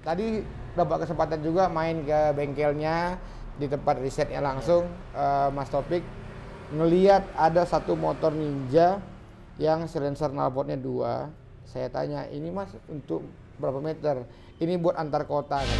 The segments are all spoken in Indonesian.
tadi dapat kesempatan juga main ke bengkelnya di tempat risetnya langsung. Mas Taufik ngeliat ada satu motor Ninja yang silencer knalpotnya 2. Saya tanya, ini Mas untuk berapa meter? Ini buat antar kota kan?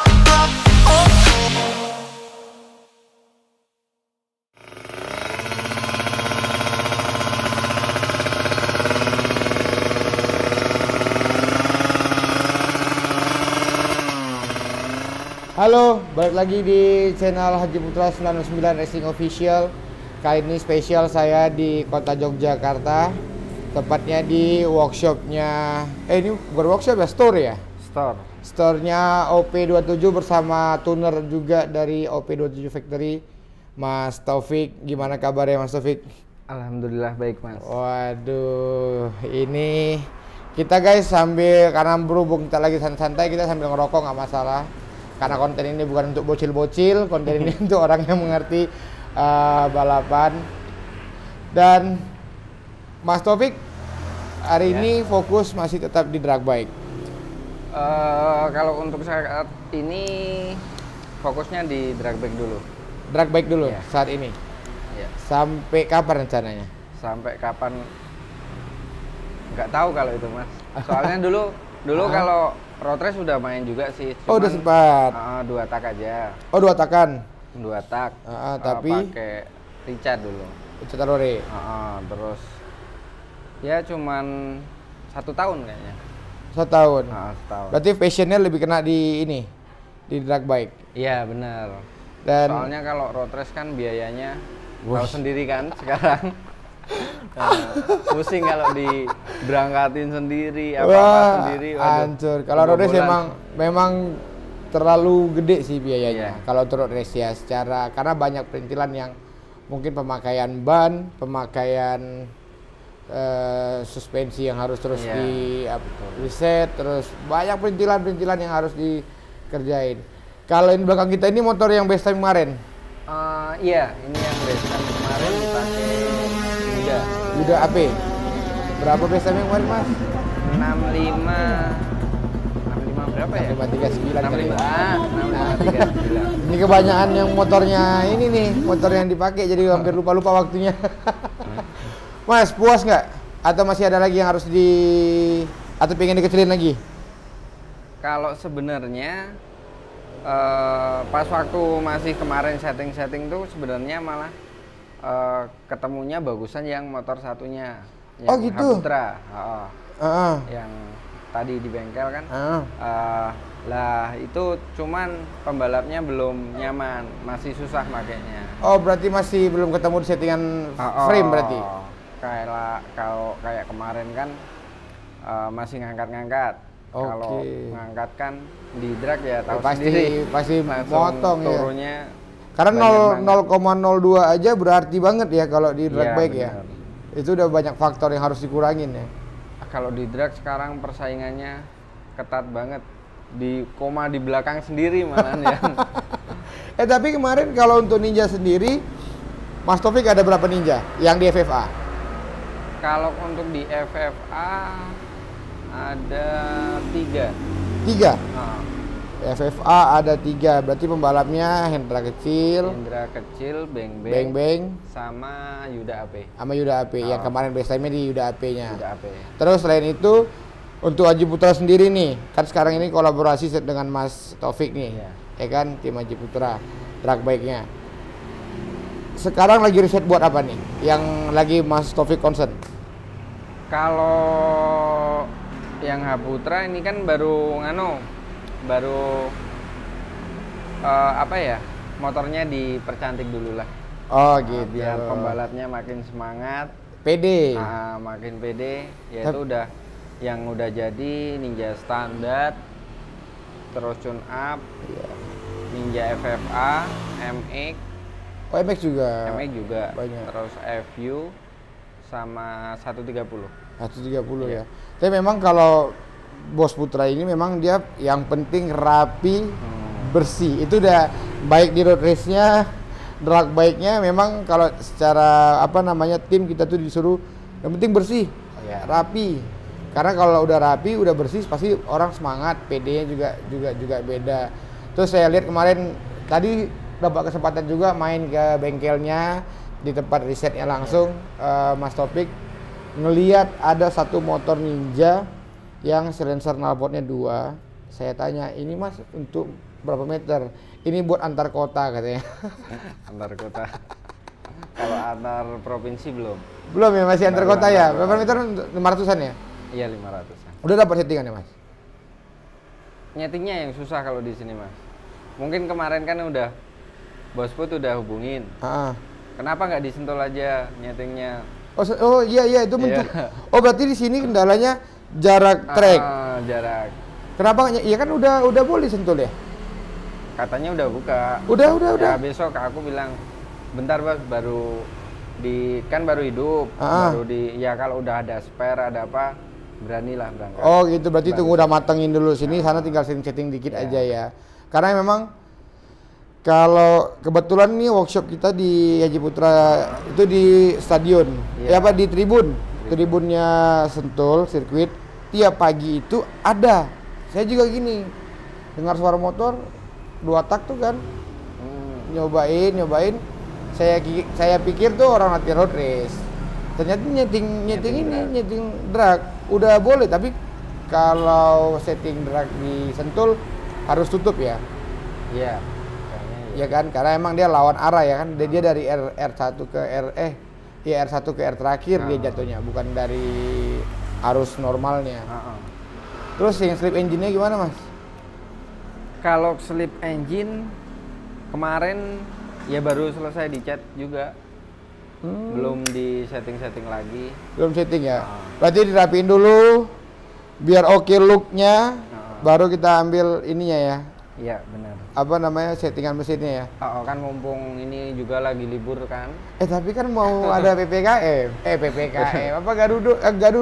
Halo, balik lagi di channel Haji Putra 99 Racing Official. Kali ini spesial saya di kota Yogyakarta, tepatnya di workshopnya. Ini bukan workshop ya, store ya? Store-nya OP27 bersama tuner juga dari OP27 Factory, Mas Taufik. Gimana kabarnya Mas Taufik? Alhamdulillah baik Mas. Waduh, ini kita guys sambil, karena berhubung kita lagi santai-santai, kita sambil ngerokok nggak masalah. Karena konten ini bukan untuk bocil-bocil, konten ini untuk orang yang mengerti balapan. Dan Mas Taufik hari ini fokus masih tetap di drag bike. Kalau untuk saat ini fokusnya di drag bike dulu. Drag bike dulu Ya. saat ini. Ya. Sampai kapan rencananya? Sampai kapan? Nggak tahu kalau itu Mas. Soalnya dulu kalau road race udah main juga sih. Oh, udah sempat. 2 tak aja. Oh, 2 takan. 2 tak. Tapi pakai Richard dulu. Cetarore. Terus ya cuman 1 tahun kayaknya. 1 tahun. Setahun. Berarti passionnya lebih kena di ini, di drag bike. Iya benar. Dan Soalnya kalau road race kan biayanya tahu sendiri kan sekarang. Pusing kalau diberangkatin sendiri, apa-apa sendiri. Hancur. Kalau road race memang terlalu gede sih biayanya. Kalau untuk road race ya, secara karena banyak perintilan yang mungkin pemakaian ban, pemakaian suspensi yang harus terus di reset, terus banyak perintilan-perintilan yang harus dikerjain. Kalau ini belakang kita ini motor yang best time kemarin. Iya, ini yang best time kemarin dipakai Yuda AP. Berapa best time yang kemarin Mas? 65 berapa ya? 6539 kali. 6539. Ini kebanyakan yang motornya ini nih, motor yang dipakai jadi hampir lupa-lupa waktunya. Mas, puas nggak? Atau masih ada lagi yang harus atau pengen dikecilin lagi? Kalau sebenarnya pas waktu masih kemarin setting tuh sebenarnya malah ketemunya bagusan yang motor satunya. Yang Oh gitu? Haputra. Yang tadi di bengkel kan. Lah itu cuman pembalapnya belum nyaman, masih susah makainya. Oh, berarti masih belum ketemu di settingan frame berarti? Kayak kemarin kan masih ngangkat-ngangkat. Kalau ngangkat kan di drag ya tahu sendiri. Pasti motong ya. Turunnya karena 0,02 aja berarti banget ya kalau di drag bike ya. Itu udah banyak faktor yang harus dikurangin ya. Kalau di drag sekarang persaingannya ketat banget. Di belakang sendiri malah ya. Tapi kemarin kalau untuk Ninja sendiri, Mas Taufik ada berapa Ninja yang di FFA? Kalau untuk di FFA ada 3. FFA ada 3, berarti pembalapnya Hendra Kecil, Beng Beng, sama Yuda AP. Yang kemarin best time-nya di Yuda AP-nya. Yuda AP. Terus selain itu untuk Haji Putra sendiri nih, kan sekarang ini kolaborasi dengan Mas Taufik nih, ya kan, tim Haji Putra, drag bike-nya. Sekarang lagi riset buat apa nih? Yang lagi Mas Taufik concern? Kalau yang Haputra ini kan baru motornya dipercantik dulu lah. Oh gitu. Biar pembalapnya makin semangat, pede. Makin pede. Yaitu yang udah jadi Ninja standar, terus tune up, Ninja FFA, MX. Oh, MX juga. Banyak. Terus FU sama 130. 130 ya. Tapi memang kalau Bos Putra ini memang dia yang penting rapi, bersih. Itu udah baik di road race-nya, drag bike-nya. Memang kalau secara tim kita tuh disuruh yang penting bersih, rapi. Karena kalau udah rapi, udah bersih, pasti orang semangat, PD-nya juga beda. Terus saya lihat kemarin tadi dapat kesempatan juga main ke bengkelnya di tempat risetnya langsung, Mas Topik ngelihat ada satu motor Ninja yang silencer knalpotnya 2. Saya tanya, ini Mas untuk berapa meter? Ini buat antar kota katanya. Antar kota. Kalau antar provinsi belum. Belum ya, masih antar kota ya. Berapa meter? 500-an ya? Iya, 500-an. Udah dapat settingannya, Mas? Nyetingnya yang susah kalau di sini, Mas. Mungkin kemarin kan udah Bos Put udah hubungin. Kenapa nggak disentul aja nyetingnya? Oh iya itu bentuk. Oh berarti di sini kendalanya jarak trek. Jarak. Kenapa? Iya kan udah boleh sentul ya? Katanya udah buka. Udah. Ya besok aku bilang, bentar Bos, baru hidup, baru ya kalau udah ada spare ada apa, beranilah berangkat. Oh gitu, berarti tunggu udah matengin dulu sini, sana tinggal setting dikit aja ya. Karena memang kalau kebetulan nih workshop kita di Haji Putra itu di stadion, di tribunnya Sentul sirkuit. Tiap pagi itu ada. Saya juga gini, dengar suara motor 2 tak tuh kan, nyobain. Saya pikir tuh orang latihan road race. Ternyata nyeting drag udah boleh, tapi kalau setting drag di Sentul harus tutup ya. Iya. Ya kan, karena emang dia lawan arah ya kan. Dia dari R1 ke R1 ke R terakhir dia jatuhnya, bukan dari arus normalnya. Terus yang slip engine-nya gimana, Mas? Kalau slip engine kemarin ya baru selesai dicat juga. Belum di setting lagi. Belum setting ya? Berarti dirapiin dulu biar oke look-nya, baru kita ambil ininya ya. Iya, benar. Apa namanya, settingan mesinnya ya? Kan mumpung ini juga lagi libur kan. Tapi kan mau ada PPKM. PPKM apa Gaduro?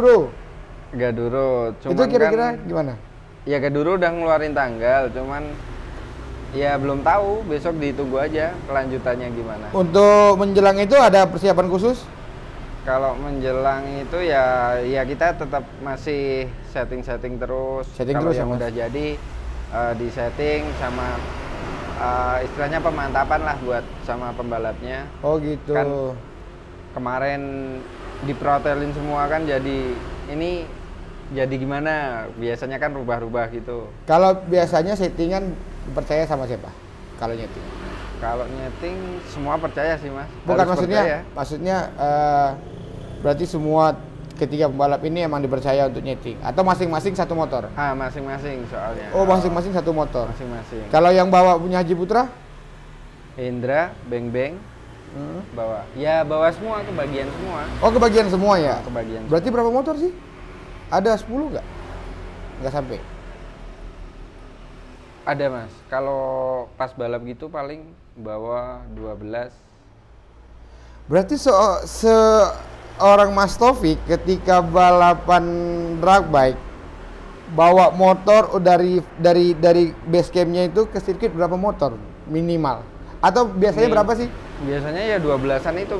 Gaduro. Cuman itu kira-kira kan, gimana? Ya Gaduro udah ngeluarin tanggal, cuman ya belum tahu, besok ditunggu aja kelanjutannya gimana. Untuk menjelang itu ada persiapan khusus? Kalau menjelang itu ya kita tetap masih setting terus. Kalau yang udah jadi di setting sama istilahnya pemantapan lah buat sama pembalapnya. Oh gitu. Kan kemarin diprotelin semua kan, jadi ini jadi gimana? Biasanya kan rubah-rubah gitu. Kalau biasanya settingan percaya sama siapa? Kalau nyeting? Kalau nyeting semua percaya sih, Mas. Bukan, maksudnya berarti semua ketiga pembalap ini emang dipercaya untuk nyeting atau masing-masing satu motor? Masing-masing soalnya. Oh, masing-masing satu motor. Masing-masing. Kalau yang bawa punya Haji Putra? Indra, Beng, bawa. Ya bawa semua, kebagian semua. Oh, kebagian semua ya? Kebagian. Berarti berapa motor sih? Ada 10 nggak? Nggak sampai? Ada, Mas. Kalau pas balap gitu paling bawa 12. Berarti seorang Mas Taufik ketika balapan drag bike bawa motor dari base campnya itu ke sirkuit berapa motor minimal? Atau biasanya berapa sih? Biasanya ya 12-an itu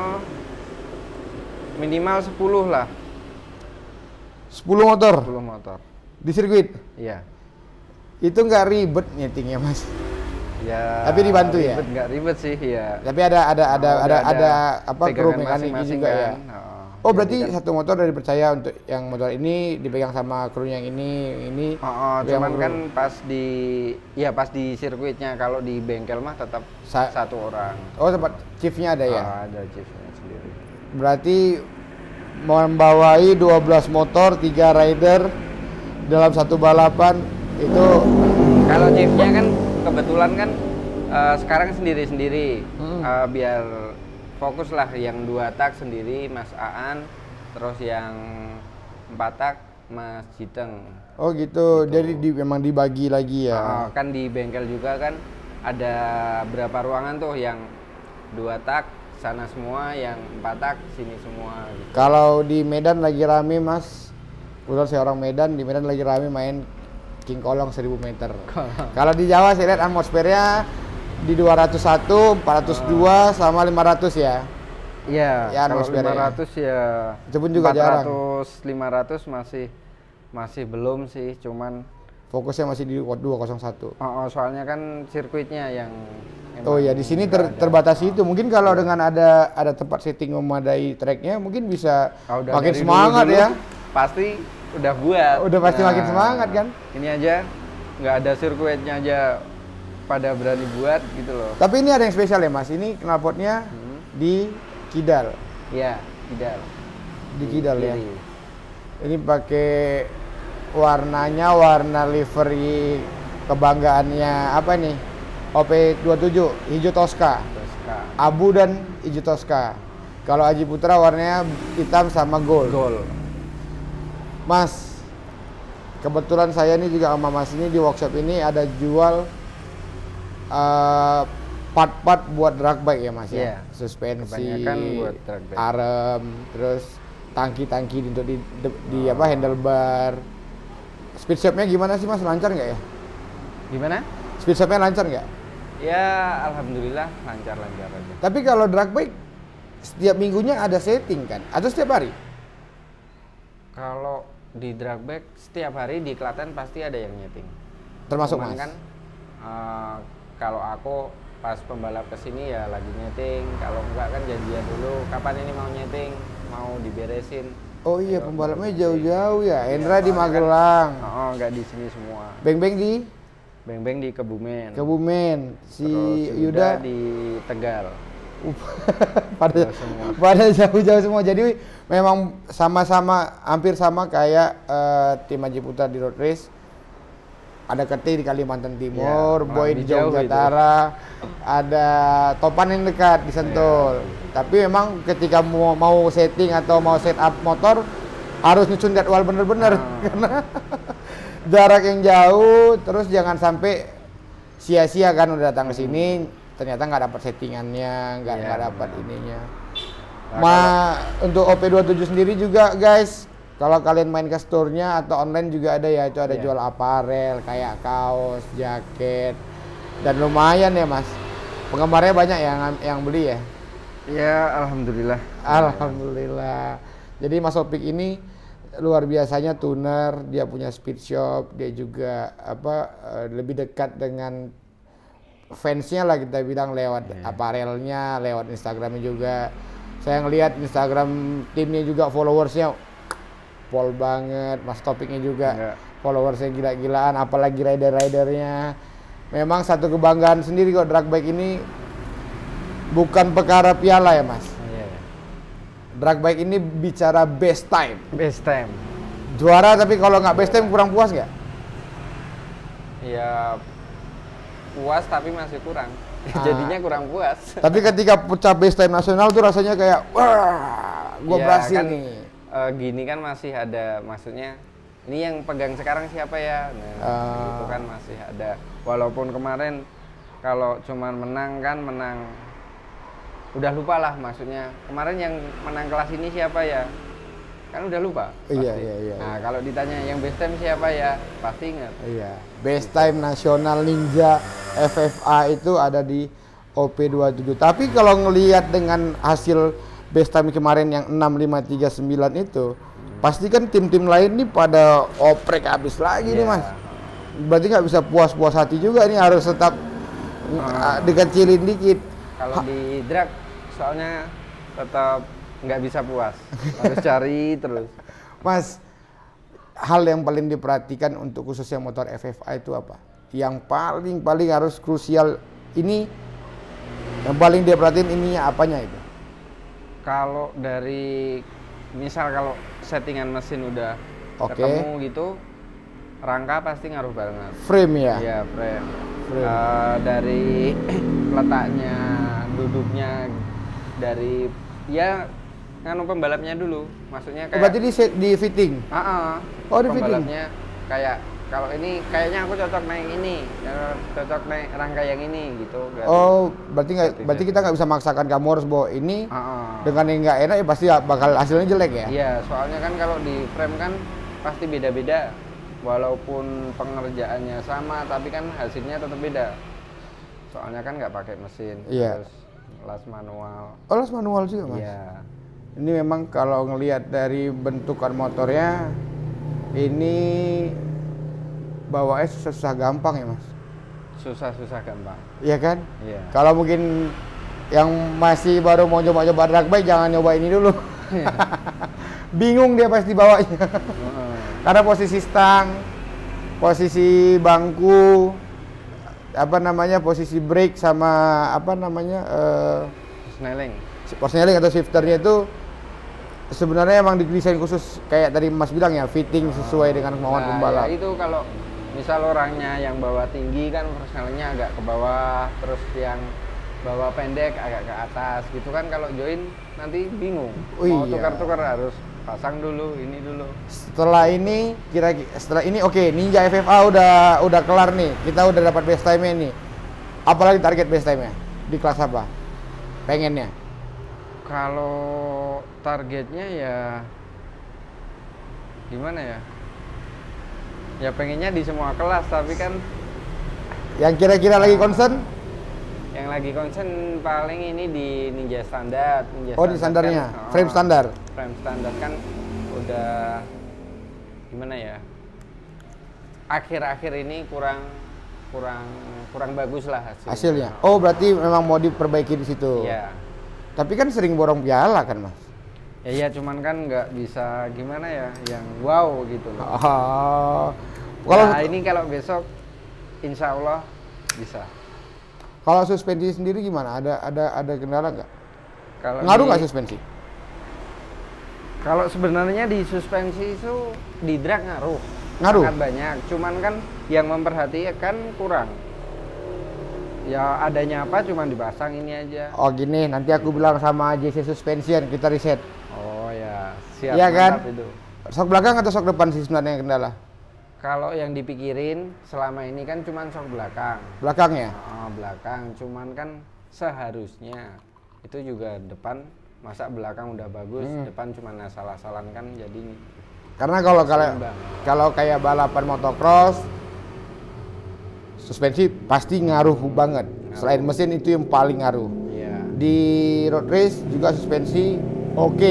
minimal 10 lah. 10 motor? 10 motor. Di sirkuit? Iya. Itu nggak ribet nyetingnya, Mas? Ya. Tapi dibantu ya? Nggak ribet sih, ya. Tapi ada apa kru mekanik juga kan? Ya? Oh, berarti satu motor udah dipercaya untuk yang motor ini dipegang sama kru yang ini. Cuman kan pas di sirkuitnya, kalau di bengkel mah tetap satu orang. Oh, tempat chiefnya ada ya? Ada chiefnya sendiri. Berarti membawai 12 motor, 3 rider dalam satu balapan itu. Kalau chiefnya kan kebetulan kan sekarang sendiri-sendiri, biar fokus lah. Yang 2 tak sendiri Mas Aan, terus yang 4 tak Mas Jiteng. Oh gitu. Jadi memang dibagi lagi ya? Kan di bengkel juga kan ada berapa ruangan tuh, yang 2 tak sana semua, yang 4 tak sini semua gitu. Kalau di Medan lagi rame, Mas, kebetulan saya orang Medan, di Medan lagi rame main King Kolong 1000 meter. Kalau di Jawa saya lihat atmosfernya di 201, 402 sama 500 ya. Iya, ya, kalau 500 ya itu pun juga 400, jarang. 500 masih belum sih, cuman fokusnya masih di 201. Soalnya kan sirkuitnya yang oh ya, di sini terbatasi itu. Mungkin kalau dengan ada tempat setting memadai tracknya, mungkin bisa makin semangat dulu, ya. Pasti udah buat. Udah pasti makin semangat kan. Ini aja nggak ada sirkuitnya aja pada berani buat gitu loh. Tapi ini ada yang spesial ya Mas. Ini knalpotnya di Kidal. Iya, Kidal. Di Kidal ya. Ini pakai warnanya warna livery kebanggaannya apa nih? OP27 hijau Tosca. Abu dan hijau Tosca. Kalau Aji Putra warnanya hitam sama gold. Mas, kebetulan saya ini juga sama Mas ini di workshop ini ada jual part-part buat drag bike ya Mas ya. Suspensi, buat drag bike. arem, terus tangki-tangki untuk di apa handlebar. Speed shop-nya gimana sih Mas? Lancar nggak ya? Gimana? Speed shop-nya lancar nggak? Ya, alhamdulillah lancar-lancar aja. Tapi kalau drag bike setiap minggunya ada setting kan? Atau setiap hari? Kalau di drag bike setiap hari di Klaten pasti ada yang nyeting. Termasuk Cuman Mas? Kan kalau aku pas pembalap kesini ya lagi nyeting. Kalau enggak kan janjian dulu. Kapan ini mau nyeting? Mau diberesin? Oh iya, pembalapnya jauh-jauh ya. Hendra di Magelang. Kan, enggak di sini semua. Beng-beng di? Beng-beng di Kebumen. Si Yuda di Tegal. pada jauh-jauh semua. Jadi memang sama-sama hampir sama kayak tim Aji Putra di road race. Ada Keti di Kalimantan Timur, Boy di Jogja Utara, ada Topan yang dekat di Sentul. Tapi memang ketika mau setting atau mau setup motor harus nyusun jadwal bener-bener karena jarak yang jauh. Terus jangan sampai sia-sia kan udah datang ke sini ternyata nggak dapat settingannya, nggak dapat ininya. Untuk OP27 sendiri juga guys, kalau kalian main ke store-nya atau online juga ada ya, itu ada jual aparel kayak kaos, jaket, dan lumayan ya Mas. Penggemarnya banyak yang beli ya. Ya, alhamdulillah. Alhamdulillah. Jadi Mas Opik ini luar biasanya tuner, dia punya speed shop, dia juga lebih dekat dengan fansnya lah kita bilang lewat aparelnya, lewat Instagramnya juga. Saya ngelihat Instagram timnya juga followersnya pol banget, Mas Topiknya juga followersnya gila-gilaan, apalagi rider-ridernya. Memang satu kebanggaan sendiri kok drag bike ini, bukan perkara piala ya Mas. Drag bike ini bicara best time. Best time. Juara tapi kalau nggak best time kurang puas nggak? Ya puas tapi masih kurang. Jadinya kurang puas. Tapi ketika pecah best time nasional tuh rasanya kayak wah, gua berhasil kan, nih. Gini kan masih ada, maksudnya ini yang pegang sekarang siapa ya? Itu kan masih ada. Walaupun kemarin kalau cuman menang udah lupa lah, maksudnya kemarin yang menang kelas ini siapa ya, kan udah lupa pasti. Iya. Nah kalau ditanya yang best time siapa ya, pasti ingat. Iya, best time nasional Ninja FFA itu ada di OP27. Tapi kalau ngelihat dengan hasil best time kemarin yang 6539 itu, pasti kan tim-tim lain nih pada oprek habis lagi nih Mas. Berarti nggak bisa puas-puas hati juga nih, harus tetap dikecilin dikit. Kalau di drag soalnya tetap nggak bisa puas, harus cari terus. Mas, hal yang paling diperhatikan untuk khususnya motor FFA itu apa? Yang paling harus krusial ini, yang paling dia perhatiin ininya apanya itu? Kalau dari misal kalau settingan mesin udah ketemu gitu, rangka pasti ngaruh banget. Frame ya? Iya, frame. Dari letaknya, duduknya, dari nganu pembalapnya dulu, maksudnya kayak. Berarti di fitting? Oh, di fitting. Pembalapnya kayak kalau ini kayaknya aku cocok naik ini, cocok naik rangka yang ini gitu. Berarti kita nggak bisa maksakan kamu harus bawa ini. Dengan yang nggak enak ya pasti bakal hasilnya jelek ya? Iya, soalnya kan kalau di frame kan pasti beda-beda. Walaupun pengerjaannya sama, tapi kan hasilnya tetap beda. Soalnya kan nggak pakai mesin. Iya. Terus las manual. Oh, las manual juga, Mas? Iya. Ini memang kalau ngelihat dari bentukan motornya, ini bawaannya susah gampang ya, Mas? Susah gampang. Iya kan? Iya. Kalau mungkin yang masih baru mau coba-coba drag bike, jangan nyoba ini dulu. Bingung dia pasti bawanya. Karena posisi stang, posisi bangku, posisi brake sama snelling atau shifternya itu sebenarnya emang didesain khusus kayak tadi Mas bilang ya, fitting sesuai dengan kemauan pembalap. Ya itu kalau misal orangnya yang bawa tinggi kan snellingnya agak ke bawah, terus yang bawa pendek agak ke atas gitu kan, kalau join nanti bingung. Mau tukar-tukar harus pasang dulu, ini dulu. Setelah ini oke, Ninja FFA udah kelar nih. Kita udah dapat best time-nya nih. Apalagi target best time-nya? Di kelas apa? Pengennya? Kalau targetnya ya gimana ya? Ya pengennya di semua kelas, tapi kan yang kira-kira lagi concern? Yang lagi concern paling ini di Ninja Standard. Di standarnya, kan, frame standar. Frame standar kan udah gimana ya? Akhir-akhir ini kurang bagus lah hasilnya. Oh, berarti memang mau diperbaiki di situ. Iya. Tapi kan sering borong piala kan, Mas? Ya cuman kan nggak bisa gimana ya, yang wow gitu loh. Kalau besok insya Allah bisa. Kalau suspensi sendiri gimana? Ada kendala nggak? Ngaruh nggak suspensi? Kalau sebenarnya di suspensi itu di drag ngaruh. Sangat banyak. Cuman kan yang memperhatikan kurang. Ya adanya apa cuman dipasang ini aja. Oh gini, nanti aku bilang sama JC Suspension, kita riset. Oh ya, siap. Iya kan? Itu. Sok belakang atau sok depan sih sebenarnya yang kendala? Kalau yang dipikirin selama ini kan cuman sok belakang. Belakang ya? Belakang, cuman kan seharusnya itu juga depan, masa belakang udah bagus, depan cuman asal-asalan kan jadi. Karena kalau kayak balapan motocross, suspensi pasti ngaruh banget. Selain mesin itu yang paling ngaruh. Yeah. Di road race juga suspensi oke.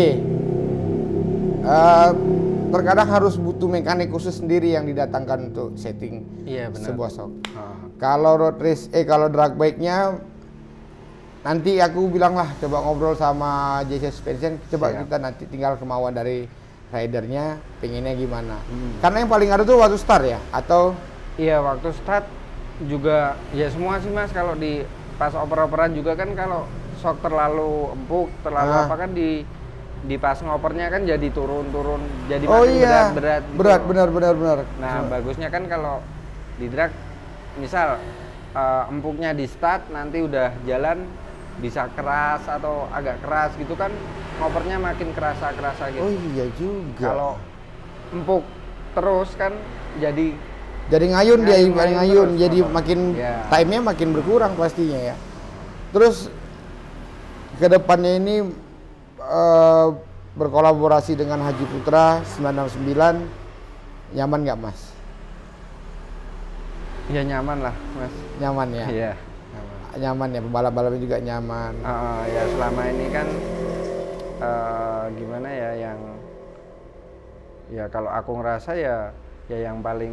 Terkadang harus butuh mekanik khusus sendiri yang didatangkan untuk setting sebuah shock. Kalau road race, kalau drag bike-nya nanti aku bilang lah, coba ngobrol sama JC Suspension, coba kita nanti tinggal kemauan dari ridernya, pengennya gimana. Karena yang paling ngaruh tuh waktu start ya, atau? Iya, waktu start juga ya semua sih Mas, kalau di pas oper-operan juga kan kalau shock terlalu empuk, terlalu apa kan di pas ngopernya kan jadi turun-turun, jadi makin berat-berat gitu. Benar. Nah, bagusnya kan kalau di drag misal empuknya di start, nanti udah jalan bisa keras atau agak keras gitu kan, ngopernya makin kerasa gitu. Oh iya juga. Kalau empuk terus kan jadi ngayun dia, ngayun jadi makin time-nya makin berkurang pastinya ya. Terus kedepannya ini berkolaborasi dengan Haji Putra 969, nyaman nggak Mas? Ya nyaman lah Mas. Nyaman ya? Iya. Nyaman ya, pembalap-balapnya juga nyaman. Ya selama ini kan gimana ya, yang ya kalau aku ngerasa ya yang paling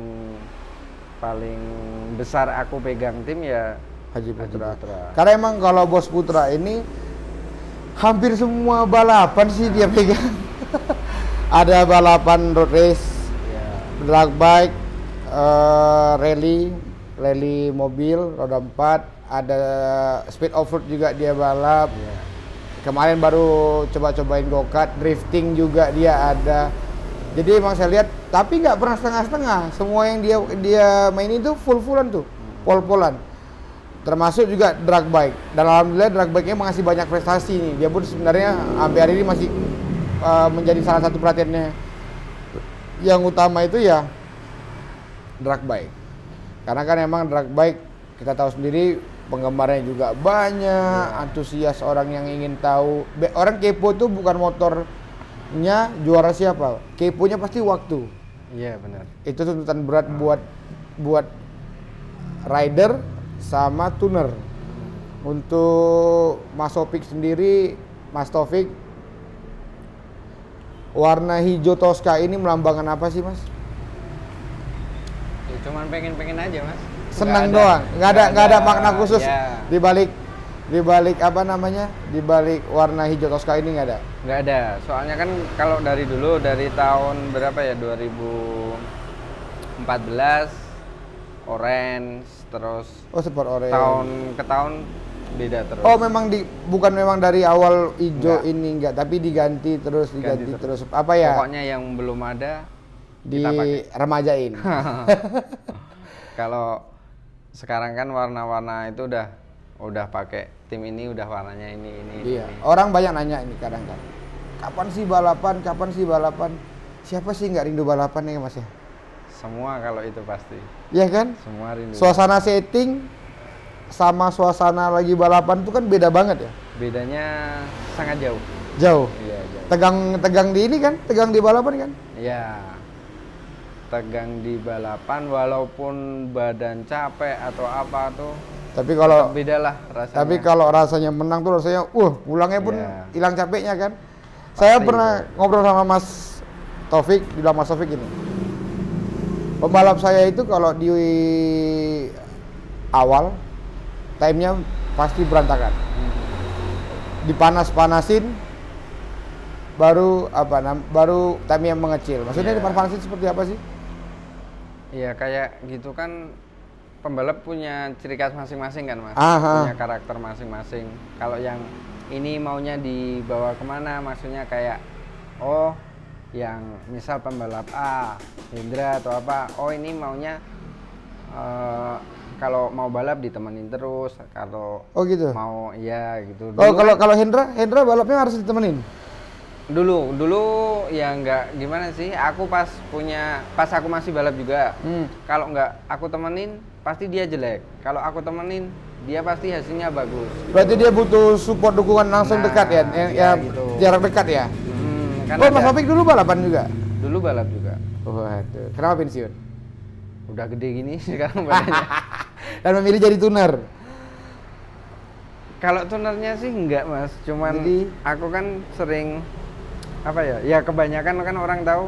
besar aku pegang tim ya Haji Putra. Karena emang kalau Bos Putra ini hampir semua balapan sih dia pegang. Ada balapan road race, drag bike, rally mobil roda 4, ada speed off-road juga dia balap. Kemarin baru coba-cobain go-kart, drifting juga dia ada. Jadi emang saya lihat, tapi nggak pernah setengah-setengah. Semua yang dia main itu full-fullan tuh, pol-polan. Termasuk juga drag bike. Dan alhamdulillah drag bike-nya masih banyak prestasi nih. Dia pun sebenarnya sampai hari ini masih menjadi salah satu perhatiannya. Yang utama itu ya drag bike. Karena kan emang drag bike kita tahu sendiri penggemarnya juga banyak, antusias orang yang ingin tahu. Orang kepo tuh bukan motornya juara siapa, keponya pasti waktu. Iya benar. Itu tuntutan berat buat rider sama tuner. Untuk Mas Taufik sendiri, Mas Taufik, warna hijau Tosca ini melambangkan apa sih, Mas? Ya, cuman pengen aja, Mas. Senang doang, nggak ada makna khusus ya. di balik apa namanya, di balik warna hijau Tosca ini nggak ada. Nggak ada, soalnya kan kalau dari dulu, dari tahun berapa ya, 2014 orange, terus Sport orange. tahun ke tahun beda terus. Oh, bukan memang dari awal hijau ini enggak, tapi diganti terus apa ya? Pokoknya yang belum ada di remajain. Kalau sekarang kan warna-warna itu udah pakai tim ini, udah warnanya ini. Iya. Ini. Orang banyak nanya ini kadang kan. Kapan sih balapan? Siapa sih nggak rindu balapan ya, Mas ya? Semua kalau itu pasti. Iya kan? Semua rindu. Suasana setting sama suasana lagi balapan itu kan beda banget ya? Bedanya sangat jauh. Jauh. Iya, jauh. Tegang di ini kan? Tegang di balapan kan? Iya. Tegang di balapan walaupun badan capek atau apa tuh, tapi kalau beda lah rasanya. Tapi kalau rasanya menang tuh rasanya pulangnya pun hilang capeknya kan. Saya pernah ngobrol sama Mas Taufik, bilang Mas Taufik ini, pembalap saya itu kalau di awal timenya pasti berantakan, dipanas-panasin baru timenya mengecil. Maksudnya dipanas-panasin seperti apa sih? Iya, kayak gitu kan, pembalap punya ciri khas masing-masing kan, Mas. Punya karakter masing-masing. Kalau yang ini maunya dibawa kemana, maksudnya kayak yang misal pembalap A, Hendra atau apa, ini maunya kalau mau balap ditemenin terus, kalau gitu. Mau gitu. Kalau Hendra balapnya harus ditemenin. Dulu ya nggak gimana sih, aku pas aku masih balap juga, kalau nggak aku temenin pasti dia jelek, kalau aku temenin dia pasti hasilnya bagus gitu. Berarti dia butuh support, dukungan langsung dekat ya gitu. Jarak dekat ya. Mas Taufik dulu balapan juga? Dulu balap juga. Waduh, kenapa pensiun? Udah gede gini sekarang badannya. Dan memilih jadi tuner? Kalau tunernya sih enggak, Mas, cuman aku kan sering ya kebanyakan kan orang tahu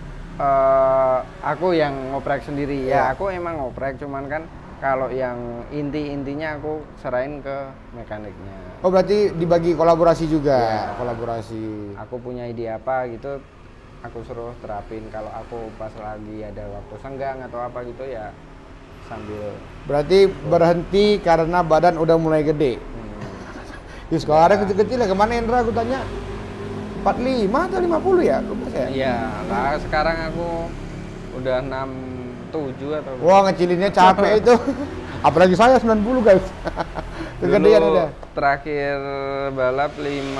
aku yang ngoprek sendiri. Ya aku emang ngoprek, cuman kan kalau yang intinya aku serahin ke mekaniknya. Oh, berarti dibagi kolaborasi juga. Kolaborasi. Aku punya ide apa gitu, aku suruh terapin. Kalau aku pas lagi ada waktu senggang atau apa gitu ya sambil. Berarti berhenti karena badan udah mulai gede. Sekarang kecil-kecil ya, kemana Hendra aku tanya? 45 atau 50 ya? Lupa saya. Iya, lah sekarang aku udah 67 atau. Wah, ngecilinnya capek itu. Apalagi saya 90, guys. Kegedean udah. Terakhir balap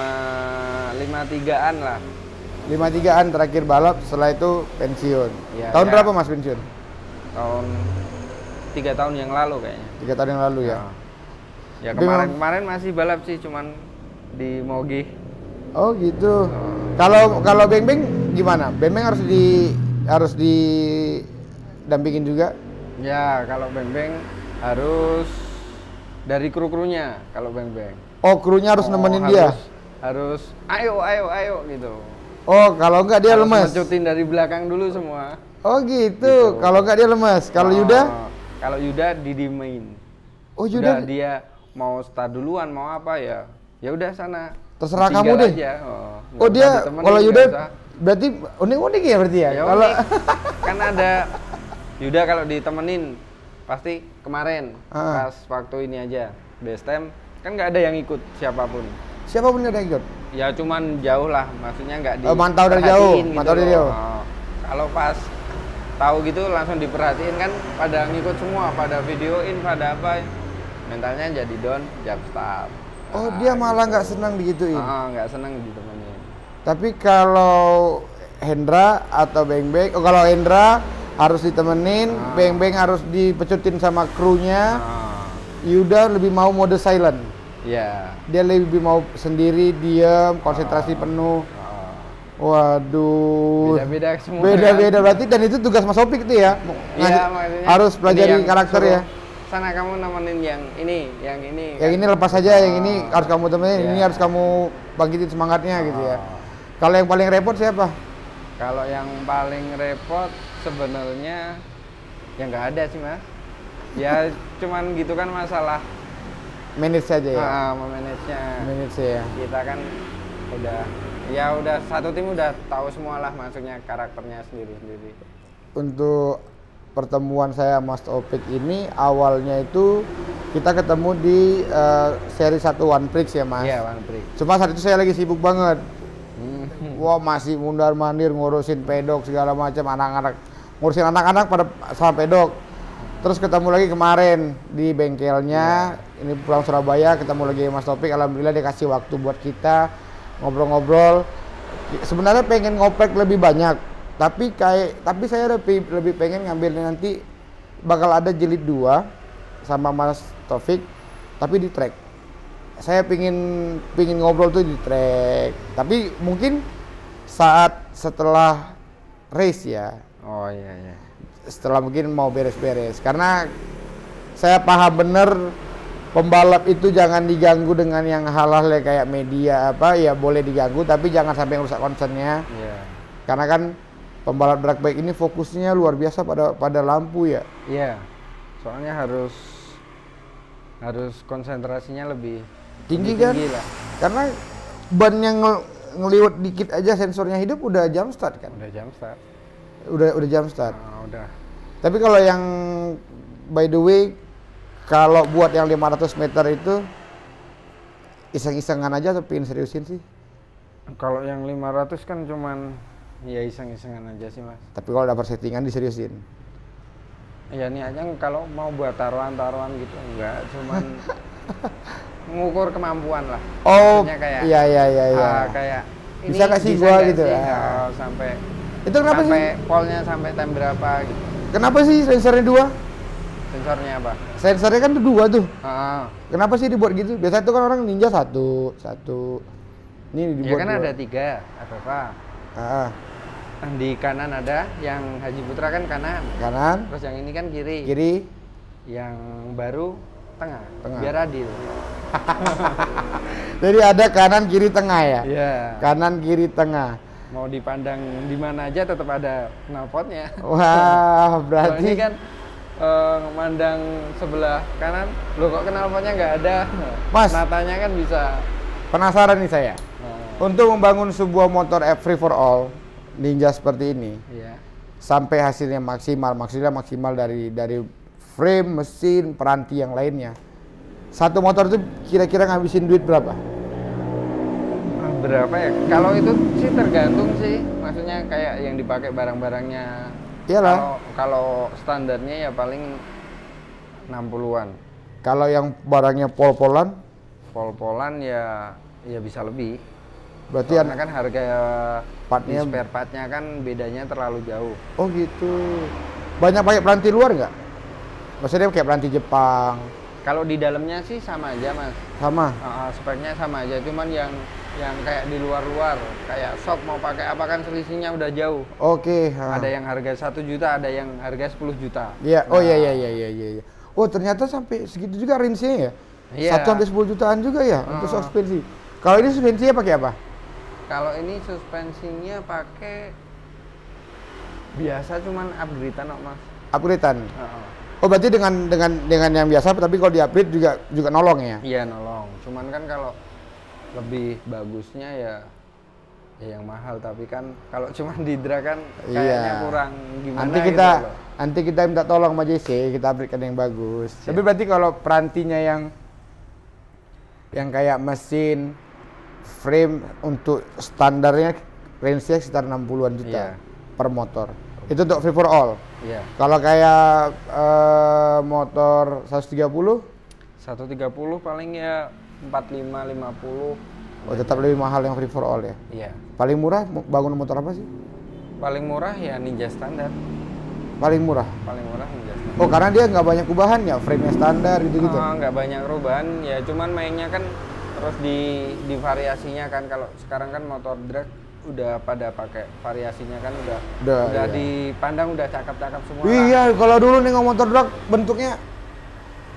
53-an lah. 53-an terakhir balap, setelah itu pensiun. Ya, tahun berapa Mas pensiun? Tahun 3 tahun yang lalu kayaknya. 3 tahun yang lalu ya. Ya kemarin masih balap sih, cuman di Mogi. Oh gitu. Kalau Beng gimana? Beng harus didampingin juga? Ya, kalau Beng harus dari kru-krunya kalau Beng. Oh, krunya harus nemenin dia? Harus ayo gitu. Oh, kalau enggak dia lemes? Mencutin dari belakang dulu semua. Oh gitu. Kalau enggak dia lemes. Kalau Yuda? Kalau Yuda didimein. Oh, Yuda dia mau start duluan, mau apa ya udah sana, terserah kamu deh aja. Dia kalau Yuda berarti unik ya berarti ya kalau kan ada Yuda kalau ditemenin pasti kemarin pas waktu ini aja base time kan nggak ada yang ikut siapapun nggak ada yang ikut ya, cuman jauh lah, maksudnya nggak mantau dari jauh gitu. Kalau pas tahu gitu langsung diperhatiin kan, pada ngikut semua, pada videoin, pada apa, mentalnya jadi down, jam start. Oh, dia malah nggak senang digituin? Nggak senang ditemenin. Tapi kalau Hendra atau Beng, kalau Hendra harus ditemenin, Beng harus dipecutin sama krunya. Yuda lebih mau mode silent. Iya. Dia lebih mau sendiri, diam, konsentrasi penuh. Waduh. Beda-beda semua. Beda-beda berarti, dan itu tugas Mas Taufik itu ya? Iya, harus pelajari karakter ya? sana kamu nemenin yang ini. Yang ini lepas aja, yang ini harus kamu temenin, ini harus kamu bangkitin semangatnya gitu ya. Kalau yang paling repot siapa? Kalau yang paling repot sebenarnya ya nggak ada sih mas. Ya cuman gitu kan masalah manage saja ya. Manage ya. Kita kan udah satu tim udah tahu semua lah maksudnya karakternya sendiri. Untuk pertemuan saya Mas Taufik ini awalnya itu kita ketemu di seri 1 One Prix ya Mas. Iya, One Prix. Cuma saat itu saya lagi sibuk banget. Wah, masih mundar-mandir ngurusin pedok segala macam, ngurusin anak-anak pada sama pedok. Terus ketemu lagi kemarin di bengkelnya, ini pulang Surabaya, ketemu lagi Mas Taufik. Alhamdulillah dia kasih waktu buat kita ngobrol-ngobrol. Sebenarnya pengen ngoprek lebih banyak, tapi saya lebih pengen ngambil nanti bakal ada jilid 2 sama Mas Taufik, tapi di track. Saya pingin ngobrol tuh di track, tapi mungkin setelah race ya. Oh iya. Setelah mungkin mau beres-beres, karena saya paham bener pembalap itu jangan diganggu dengan yang hal-hal kayak media ya boleh diganggu, tapi jangan sampai merusak konsennya. Karena kan pembalap drag bike ini fokusnya luar biasa pada lampu ya. Iya. Soalnya harus konsentrasinya lebih tinggi kan? Lah. Karena ban yang ngeliwat dikit aja sensornya hidup udah jam start kan? Udah jam start. Udah jam start. Udah. Tapi kalau yang by the way, kalau buat yang 500 meter itu iseng-isengan aja atau pengen seriusin sih? Kalau yang 500 kan cuman ya iseng-isengan aja sih mas. Tapi kalau dapat settingan diseriusin? Ya ini aja kalau mau buat taruhan gitu enggak, cuman mengukur kemampuan lah. Oh, maksudnya kayak iya. Kayak bisa kasih gua gitu ya. Sampai itu kenapa sampai sih? polnya sampai tem berapa gitu. Kenapa sih sensornya 2? Sensornya apa? Sensornya kan tuh 2 tuh. Kenapa sih dibuat gitu? Biasanya tuh kan orang Ninja satu. Ini dibuat. Ya kan 2. Ada 3 FFA. Di kanan ada yang Haji Putra kan kanan. Terus yang ini kan kiri. Yang baru tengah. Biar adil. Jadi ada kanan kiri tengah ya? Iya. Kanan kiri tengah. Mau dipandang di mana aja tetap ada knalpotnya. Wah, berarti ini kan memandang sebelah kanan, loh kok knalpotnya nggak ada. Mas, natanya kan bisa. Penasaran nih saya. Untuk membangun sebuah motor free for all Ninja seperti ini, sampai hasilnya maksimal dari frame, mesin, peranti yang lainnya. Satu motor itu kira-kira ngabisin duit berapa? Berapa ya? Kalau itu sih tergantung sih, maksudnya kayak yang dipakai barang-barangnya. Iyalah. Kalau standarnya ya paling 60-an. Kalau yang barangnya pol-polan ya bisa lebih. Berarti karena kan harga spare partnya kan bedanya terlalu jauh. Oh gitu. Banyak pakai peranti luar nggak? Maksudnya kayak peranti Jepang. Kalau di dalamnya sih sama aja mas. Sama? Speknya sama aja, cuman yang kayak di luar kayak shock mau pakai apa kan selisihnya udah jauh. Oke. Ada yang harga 1 juta, ada yang harga 10 juta. Iya. Oh iya. Oh ternyata sampai segitu juga range-nya ya? Iya. 1 sampai 10 jutaan juga ya untuk suspensi. Kalau ini suspensinya pakai apa? Kalau ini suspensinya pakai biasa, cuman upgrade-an kok mas. Upgrade-an? Oh berarti dengan yang biasa, tapi kalau di-upgrade juga nolong ya? Iya nolong. Cuman kan kalau lebih bagusnya ya yang mahal, tapi kan kalau cuma di drag kan kayaknya kurang gimana. Nanti kita minta tolong sama JC, kita upgrade yang bagus. Siap. Tapi berarti kalau perantinya yang kayak mesin, frame untuk standarnya range-nya sekitar 60-an juta per motor. Itu untuk free for all. Iya. Kalau kayak motor 130 paling ya 45 50. Oh, tetap lebih mahal yang free for all ya? Iya. Paling murah bangun motor apa sih? Paling murah ya Ninja standar. Paling murah Ninja standar. Oh, karena dia nggak banyak perubahan ya, frame-nya standar gitu-gitu. Nggak banyak perubahan, ya cuman mainnya kan terus di variasinya kan. Kalau sekarang kan motor drag udah pada pakai variasinya kan udah iya. Dipandang udah cakep-cakep semua. Iya, kalau dulu nih motor drag bentuknya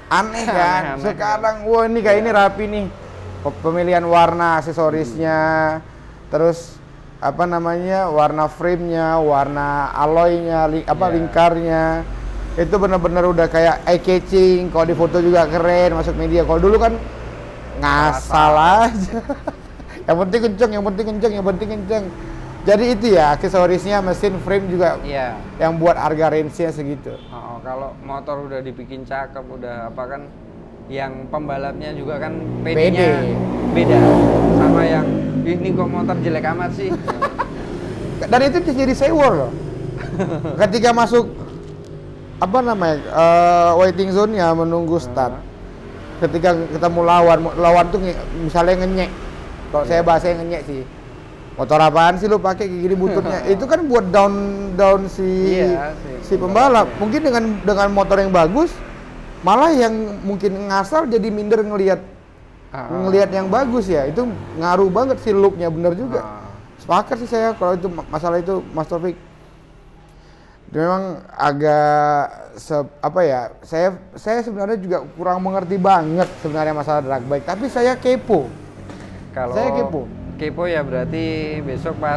Aneh kan? Sekarang wah ini kayak ini rapi nih. Pemilihan warna aksesorisnya, terus apa namanya, warna frame-nya, warna alloy-nya, lingkarnya. Itu benar-benar udah kayak eye catching. Kalau di foto juga keren, masuk media. Kalau dulu kan ngasal aja. Yang penting kenceng, yang penting kenceng, yang penting kenceng. Jadi itu ya aksesorisnya, mesin, frame juga yang buat harga range-nya segitu. Kalau motor udah dibikin cakep, udah apa kan, yang pembalapnya juga kan PD-nya beda sama yang ini kok motor jelek amat sih. Dan itu jadi sewor loh. Ketika masuk apa namanya waiting zone-nya, menunggu start. Ketika ketemu lawan tuh misalnya ngenyek. Kalau saya bahasanya ngenyek sih. Motor apaan sih lu pakai kayak gini bututnya? Itu kan buat down si pembalap. Mungkin dengan motor yang bagus, malah yang mungkin ngasal jadi minder ngelihat yang bagus ya. Itu ngaruh banget sih look-nya, bener juga. Sepakat sih saya kalau itu masalah itu, Mas Taufik. Memang agak apa ya? Saya sebenarnya juga kurang mengerti banget sebenarnya masalah drag bike, tapi saya kepo. Saya kepo ya, berarti besok pas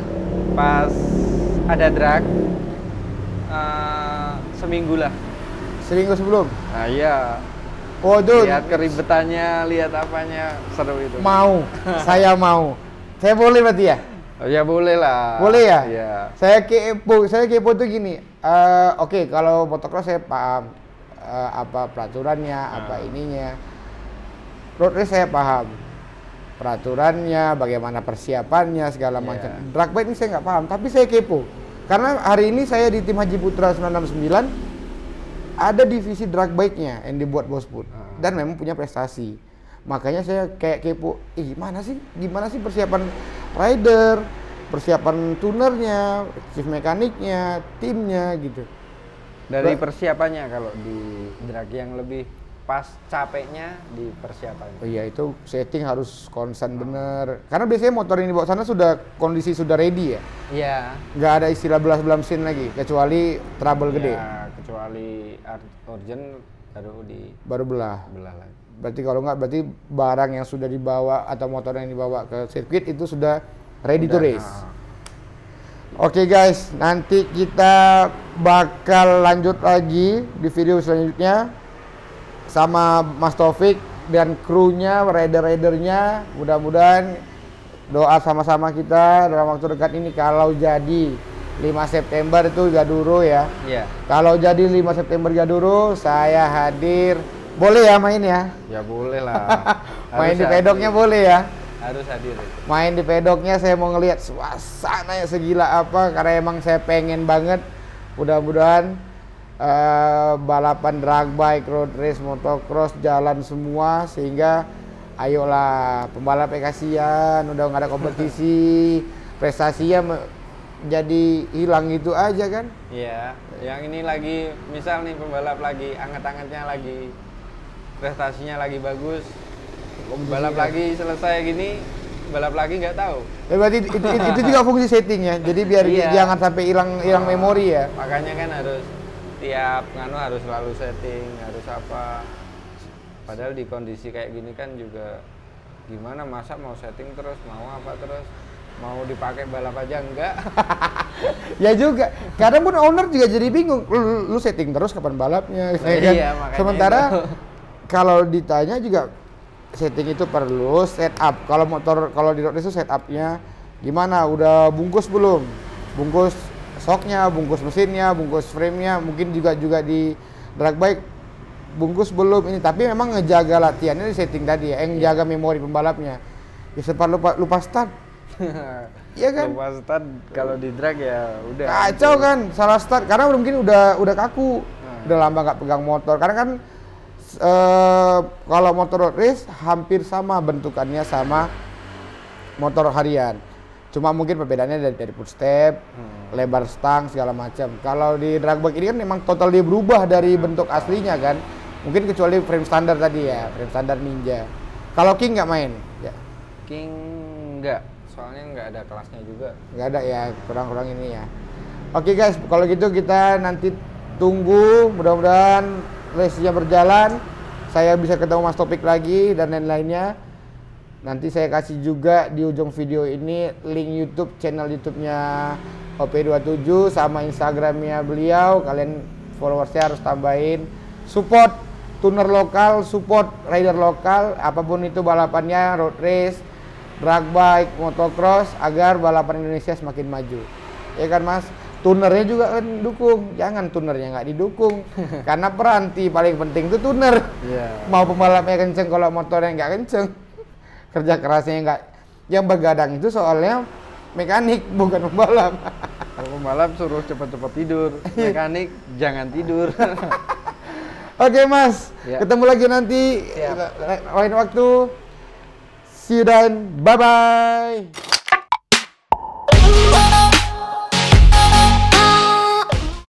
ada drag seminggu lah. Seminggu sebelum? Nah iya. Oh tuh. Lihat keribetannya, lihat apanya, seru itu. Mau, saya mau. Saya boleh berarti ya? Oh ya boleh lah. Boleh ya? Iya. Saya kepo tuh gini. Oke, kalau motocross saya paham apa peraturannya, apa ininya. Road race saya paham peraturannya, bagaimana persiapannya, segala macam. Drag bike ini saya nggak paham, tapi saya kepo. Karena hari ini saya di tim Haji Putra 969 ada divisi drag bike-nya yang dibuat Bos Put dan memang punya prestasi. Makanya saya kayak kepo, gimana sih persiapan rider, persiapan tunernya, chief mekaniknya, timnya gitu. Dari persiapannya kalau di drag yang lebih pas capeknya di persiapan. Oh iya, itu setting harus konsen bener. Karena biasanya motor ini bawa sana kondisi sudah ready ya. Iya. Nggak ada istilah belas mesin lagi, kecuali trouble gede. Ya, kecuali urgent baru belah lagi. Berarti kalau nggak, berarti barang yang sudah dibawa atau motor yang dibawa ke sirkuit itu sudah ready to race. Oke guys, nanti kita bakal lanjut lagi di video selanjutnya sama Mas Taufik dan krunya, rider-ridernya. Mudah-mudahan doa sama-sama kita dalam waktu dekat ini, kalau jadi 5 September itu Gaduro ya. Iya. Kalau jadi 5 September Gaduro, saya hadir. Boleh ya main ya? Ya boleh lah. Main di pedoknya boleh ya? Harus hadir. Main di pedoknya, saya mau ngelihat suasananya segila apa, karena emang saya pengen banget. Mudah-mudahan balapan drag bike, road race, motocross jalan semua, sehingga ayolah pembalap kasihan udah nggak ada kompetisi, prestasinya jadi hilang gitu aja kan. Iya, yang ini lagi misal nih pembalap lagi anget-angetnya, lagi prestasinya lagi bagus, balap lagi selesai gini, balap lagi nggak tahu. Berarti itu juga fungsi settingnya, jadi biar jangan sampai hilang memori ya. Makanya kan harus tiap harus selalu setting, harus apa. Padahal di kondisi kayak gini kan juga gimana, masa mau setting terus, mau apa terus, mau dipakai balap aja enggak. Ya juga, kadang pun owner juga jadi bingung, lu setting terus kapan balapnya kan? Iya, sementara kalau ditanya juga setting itu perlu setup. Kalau motor, kalau di road race itu setupnya gimana, udah bungkus belum, bungkus shocknya, bungkus mesinnya, bungkus frame-nya, mungkin juga di drag bike bungkus belum ini. Tapi memang ngejaga latihannya di setting tadi ya, yang jaga memori pembalapnya. Ya sempat lupa start. Iya kan? Lupa start kalau di drag ya udah. Kacau kan, salah start karena mungkin udah kaku. Udah lama nggak pegang motor. Karena kan kalau motor road race hampir sama bentukannya sama motor harian. Cuma mungkin perbedaannya dari footstep, lebar stang segala macam. Kalau di drag bike ini kan memang total dia berubah dari bentuk aslinya kan. Mungkin kecuali frame standar tadi ya, frame standar Ninja. Kalau King nggak main? Ya. King nggak, soalnya nggak ada kelasnya juga. Nggak ada ya, kurang-kurang ini ya. Oke guys, kalau gitu kita nanti tunggu, mudah-mudahan race-nya berjalan. saya bisa ketemu Mas Topik lagi dan lain-lainnya. Nanti saya kasih juga di ujung video ini link YouTube, channel YouTube-nya OP27 sama Instagramnya beliau. Kalian followersnya harus tambahin. Support tuner lokal, support rider lokal, apapun itu balapannya, road race, drag bike, motocross, agar balapan Indonesia semakin maju. Ya kan Mas? Tunernya juga kan dukung, jangan tunernya nggak didukung. Karena peranti paling penting itu tuner. Mau pembalapnya kenceng kalau motornya nggak kenceng. Kerja kerasnya nggak. Yang begadang itu soalnya mekanik, bukan pembalap. Kalau pembalap suruh cepat-cepat tidur, mekanik jangan tidur. Oke Mas, ketemu lagi nanti lain waktu. See you then, bye-bye.